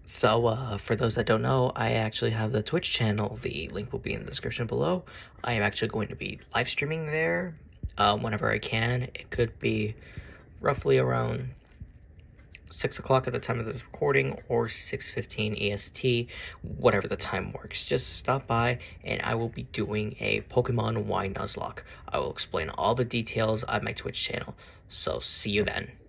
For those that don't know, I actually have the Twitch channel. The link will be in the description below. I am actually going to be live streaming there whenever I can. It could be roughly around 6 o'clock at the time of this recording, or 6:15 EST, whatever the time works. Just stop by and I will be doing a Pokemon Y Nuzlocke. I will explain all the details on my Twitch channel. So see you then.